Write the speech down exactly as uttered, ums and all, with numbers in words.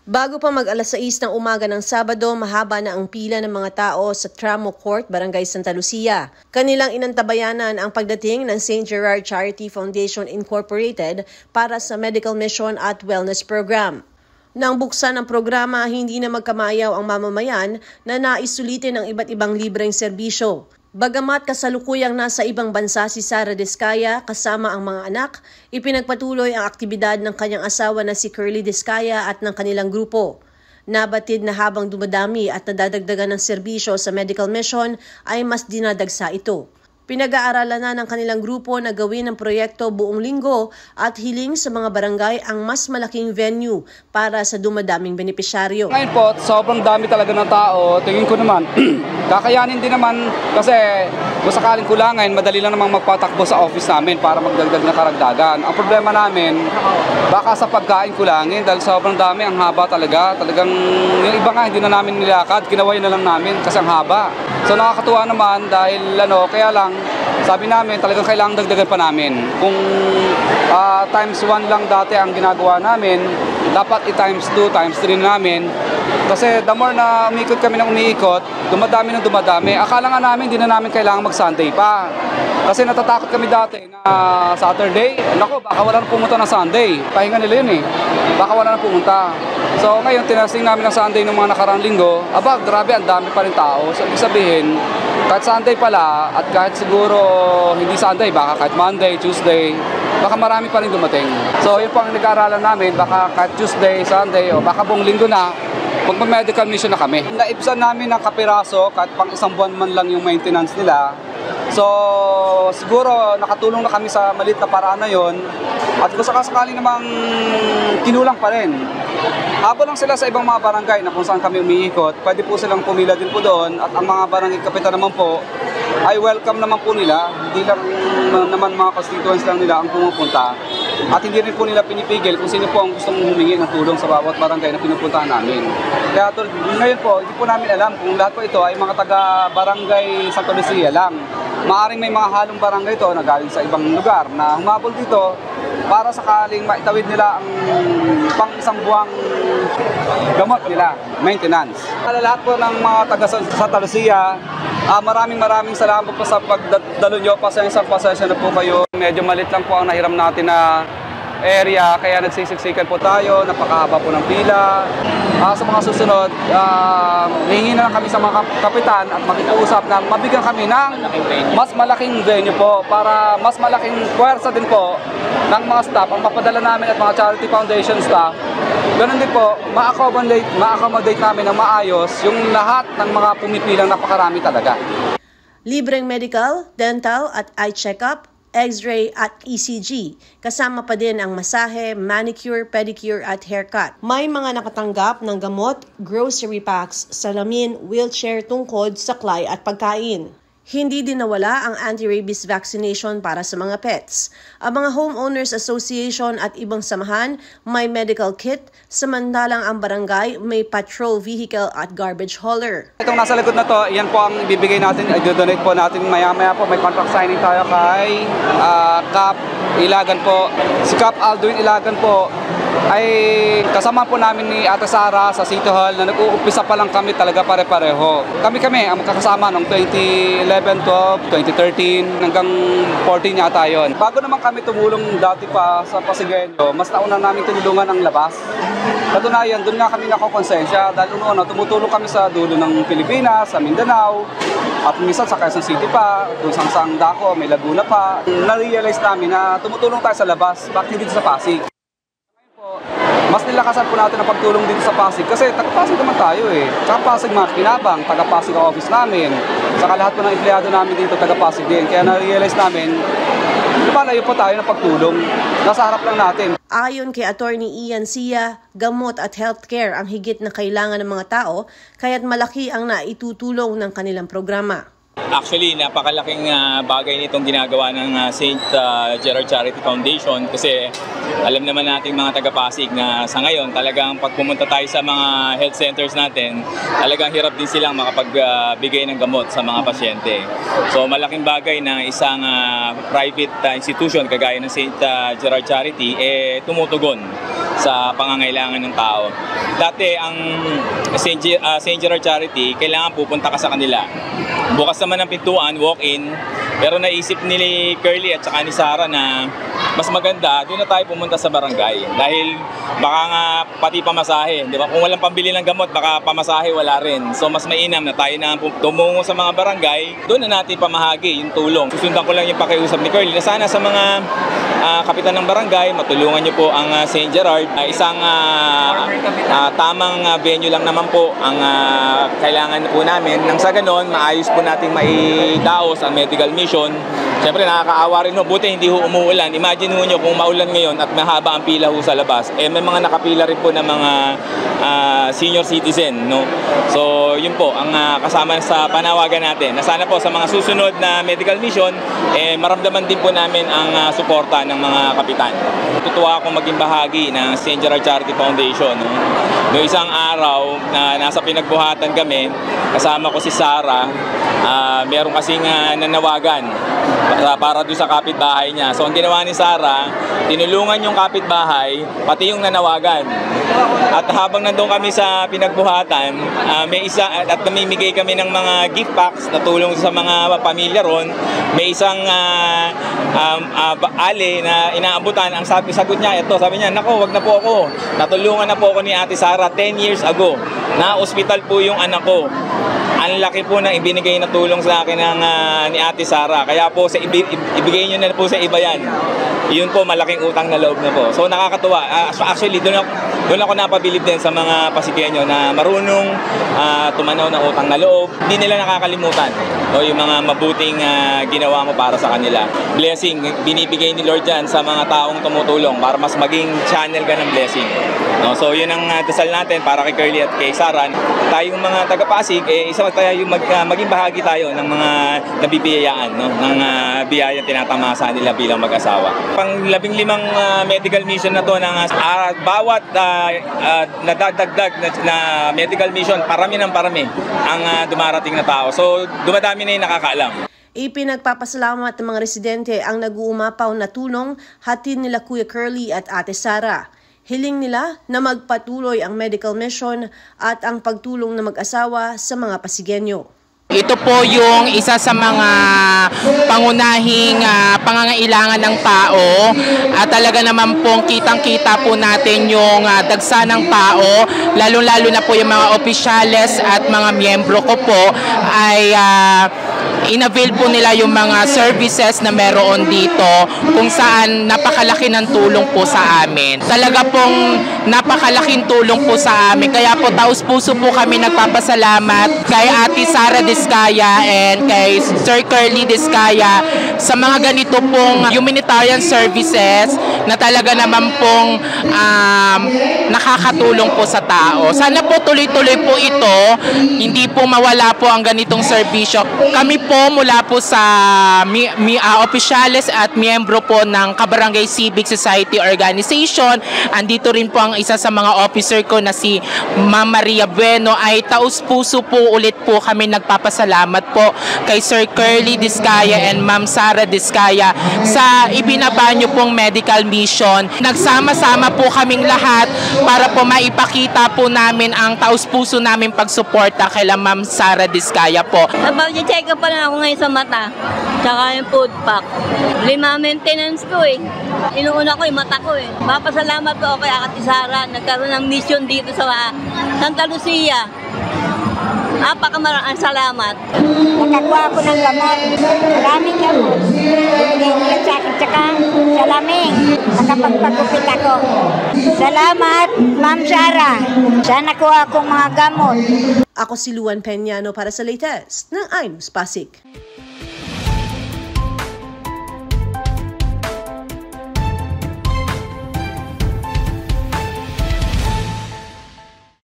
Bago pa mag-alas sais ng umaga ng Sabado, mahaba na ang pila ng mga tao sa Tramo Court, Barangay Santa Lucia. Kanilang inantabayanan ang pagdating ng Saint Gerard Charity Foundation Incorporated para sa medical mission at wellness program. Nang buksan ang programa, hindi na magkamayaw ang mamamayan na naisulitin ang iba't ibang libreng serbisyo. Bagamat kasalukuyang nasa ibang bansa si Sara Diskaya kasama ang mga anak, ipinagpatuloy ang aktibidad ng kanyang asawa na si Curly Diskaya at ng kanilang grupo. Nabatid na habang dumadami at nadadagdagan ng serbisyo sa medical mission ay mas dinadagsa ito. Pinag-aaralan na ng kanilang grupo na gawin ang proyekto buong linggo at hiling sa mga barangay ang mas malaking venue para sa dumadaming benepisyaryo. Ngayon po, sobrang dami talaga ng tao. Tingin ko naman, kakayanin din naman kasi kung sakaling kulangan, madali lang namang magpatakbo sa office namin para magdagdag na karagdagan. Ang problema namin, baka sa pagkain kulangin dahil sobrang dami, ang haba talaga. Talagang yung iba nga hindi na namin nilakad, kinaway na lang namin kasi ang haba. So nakakatuwa naman dahil ano, kaya lang, sabi namin talagang kailangan dagdagan pa namin. Kung uh, times one lang dati ang ginagawa namin, dapat i-times two, times three namin. Kasi the more na umikot kami ng umiikot, dumadami ng dumadami. Akala nga namin, hindi na namin kailangan mag-Sunday pa. Kasi natatakot kami dati na Saturday, nako, baka wala na pumunta ng Sunday. Pahinga nila yun eh. Baka wala na pumunta. So ngayon, tinasting namin ng Sunday ng mga nakaraang linggo. Aba, grabe, ang dami pa rin tao. So ibig sabihin, kahit Sunday pala, at kahit siguro hindi Sunday, baka kahit Monday, Tuesday, baka marami pa rin dumating. So yun po ang nag-aaralan namin, baka kahit Tuesday, Sunday, o baka buong linggo na, magpa-medical mission na kami. Naibsan namin ng kapiraso, kahit pang isang buwan man lang yung maintenance nila. So siguro nakatulong na kami sa maliit na paraan na yun. At kung sakasakali namang kinulang pa rin, habol lang sila sa ibang mga barangay na kung saan kami umiikot, pwede po silang pumila din po doon. At ang mga barangay kapitan naman po, ay welcome naman po nila. Hindi lang naman mga constituents lang nila ang pumupunta. At hindi rin po nila pinipigil kung sino po ang gustong humingi ng tulong sa bawat barangay na pinupuntahan namin. Kaya to, ngayon po, hindi po namin alam kung lahat po ito ay mga taga-barangay Santa Lucia lang. Maaring may mga halong barangay ito na galing sa ibang lugar na humabol dito para sakaling maitawid nila ang pang isang buwang gamot nila, maintenance. Para lahat po ng mga taga Santa Lucia, uh, maraming maraming salamat po sa pagdalo nyo. Pasensya, pasensya na po kayo. Medyo malit lang po ang nahiram natin na area, kaya nagsisiksikan po tayo, napakahaba po ng pila. Uh, sa mga susunod, uh, hihingi na lang kami sa mga kapitan at mag-uusap na mabigyan kami ng mas malaking venue po para mas malaking puwersa din po ng mga staff ang mapadala namin at mga charity foundation staff. Ganun din po, ma-accommodate, ma-accommodate namin ng maayos yung lahat ng mga pumipilang napakarami talaga. Libreng medical, dental at eye check-up, X-ray at E C G. Kasama pa din ang masahe, manicure, pedicure at haircut. May mga nakatanggap ng gamot, grocery packs, salamin, wheelchair tungkod, saklay at pagkain. Hindi din nawala ang anti-rabies vaccination para sa mga pets. Ang mga Homeowners Association at ibang samahan may medical kit, samantalang ang barangay may patrol vehicle at garbage hauler. Itong nasa likod na to, yan po ang ibibigay natin, i-donate po natin maya-maya po. May contract signing tayo kay uh, Cap Ilagan po. Si Cap Alduin Ilagan po ay kasama po namin ni Ate Sara sa City Hall na nag-uumpisa pa lang kami talaga pare-pareho. Kami-kami ang magkakasama noong twenty eleven, twelve, twenty thirteen hanggang fourteen yata yun. Bago naman kami tumulong dati pa sa Pasigueño, mas nauna namin tinulungan ang labas. Katunayan, doon nga kami nakakonsensya dahil uno-una tumutulong kami sa dulo ng Pilipinas, sa Mindanao, at minsan sa Quezon City pa, doon sa Sang Daco, may Laguna pa. Na-realize namin na tumutulong tayo sa labas, bakit hindi sa Pasig? Mas nilakasan po natin ang pagtulong dito sa Pasig kasi taga-Pasig naman tayo eh. Tsaka Pasig Makinabang, taga-Pasig ang office namin. Saka lahat po ng empleyado namin dito taga-Pasig din. Kaya na-realize namin, lumalayo po tayo ng pagtulong. Nasa harap lang natin. Ayon kay Attorney Ian Sia, gamot at healthcare ang higit na kailangan ng mga tao, kaya't malaki ang naitutulong ng kanilang programa. Actually, napakalaking uh, bagay nitong ginagawa ng uh, Saint uh, Gerard Charity Foundation kasi alam naman natin mga taga-Pasig na sa ngayon talagang pag pumunta tayo sa mga health centers natin, talagang hirap din silang makapagbigay uh, ng gamot sa mga pasyente. So malaking bagay na isang uh, private uh, institution kagaya ng Saint uh, Gerard Charity eh tumutugon sa pangangailangan ng tao. Dati ang Saint Ge- uh, Saint Gerard Charity, kailangan pupunta ka sa kanila. Bukas naman ang pintuan, walk-in, pero naisip ni Curly at saka ni Sarah na mas maganda, doon na tayo pumunta sa barangay. Dahil baka nga pati pamasahe, di ba? Kung walang pambili ng gamot, baka pamasahe wala rin. So mas mainam na tayo na tumungo sa mga barangay, doon na natin pamahagi yung tulong. Susundan ko lang yung pakiusap ni Curly na sana sa mga uh, kapitan ng barangay, matulungan niyo po ang uh, Saint Gerard. Uh, isang uh, uh, tamang uh, venue lang naman po ang uh, kailangan po namin. Nang sa ganon, maayos po natin maidaos ang medical mission. Siyempre nakakaawa rin ho, buti hindi ho umuulan. Imagine ho nyo kung maulan ngayon at mahaba ang pila ho sa labas. Eh may mga nakapila rin po ng mga uh, senior citizen, no? So yun po ang uh, kasama sa panawagan natin. Na sana po sa mga susunod na medical mission, eh maramdaman din po namin ang uh, suporta ng mga kapitan. Tutuwa akong maging bahagi ng Saint Gerard Charity Foundation, no? No isang araw na nasa pinagbuhatan kami, kasama ko si Sarah, uh, meron kasing uh, nanawagan para doon sa kapitbahay niya. So ang ginawa ni Sarah, tinulungan yung kapitbahay, pati yung nanawagan. At habang nandun kami sa pinagbuhatan, uh, may isa at namimigay kami ng mga gift packs na tulong sa mga pamilya ron. May isang uh, um, uh, ali na inaabutan. Ang sabi sagot niya, ito, sabi niya, nako, wag na po ako. Natulungan na po ako ni Ate Sarah ten years ago. Na ospital po yung anak ko. Ang laki po ng ibinigay na tulong sa akin ng uh, ni Ate Sarah. Kaya po sa ibi, ibigay niyo na po sa iba yan. Yun po malaking utang na loob na po. So nakakatuwa. Uh, actually doon ako, doon ako napabilib din sa mga Pasigueño na marunong uh, tumanaw ng utang na loob. Hindi nila nakakalimutan o yung mga mabuting uh, ginawa mo para sa kanila. Blessing binibigay ni Lord yan sa mga taong tumutulong para mas maging channel ka ng blessing. No, so yun ang uh, dasal natin para kay Curly at kay Sarah. Tayong mga taga-Pasig, eh, isa tayo yung mag, uh, maging bahagi tayo ng mga nabibiyayaan, no? Ng uh, biyaya tinatamasa nila bilang mag-asawa. Pang labing limang uh, medical mission na to ng uh, bawat uh, uh, nadagdag na, na medical mission, parami ng parami ang uh, dumarating na tao. So dumadami na yung nakakaalam. Ipinagpapasalamat ng mga residente ang nag-uumapaw na tulong hatid nila Kuya Curly at Ate Sarah. Hiling nila na magpatuloy ang medical mission at ang pagtulong ng mag-asawa sa mga Pasigueño. Ito po yung isa sa mga pangunahing uh, pangangailangan ng tao at talaga naman pong kitang-kita po natin yung uh, dagsa ng tao, lalo-lalo na po yung mga opisyales at mga miyembro ko po ay uh, inavail po nila yung mga services na meron dito kung saan napakalaki ng tulong po sa amin. Talaga pong napakalaking tulong po sa amin. Kaya po taus-puso po kami nagpapasalamat kay Ate Sarah Diskaya and kay Sir Curly Diskaya sa mga ganito pong humanitarian services na talaga naman pong um, nakakatulong po sa tao. Sana po tuloy-tuloy po ito, hindi po mawala po ang ganitong serbisyo. Kami po mula po sa mi, mi, uh, opisyales at miyembro po ng Kabarangay Civic Society Organization. Andito rin po ang isa sa mga officer ko na si Ma'am Maria Bueno. Ay taus-puso po ulit po kami nagpapasalamat po kay Sir Curly Diskaya and Ma'am Sarah Diskaya sa ibinaba nyo pong medical mission. Nagsama-sama po kaming lahat para po maipakita po namin ang taus-puso namin pagsuporta kay Ma'am Sarah Diskaya po. Check up pa lang ako ngayon sa mata, tsaka yung food pack. Lima maintenance ko eh. Inuuna ko yung mata ko eh. Mapasalamat po ako kay Ate Sarah. Nagkaroon ng mission dito sa Santa Lucia. Napakamaraan salamat. Nakakuha ako ng gamot. Maraming gamot. Binigay nila sa akin, tsaka salaming. Nakapagpagupit ako. Salamat, Ma'am Sarah. Sana kuha akong mga gamot. Ako si Luan Peñano para sa latest ng iNews Pasig.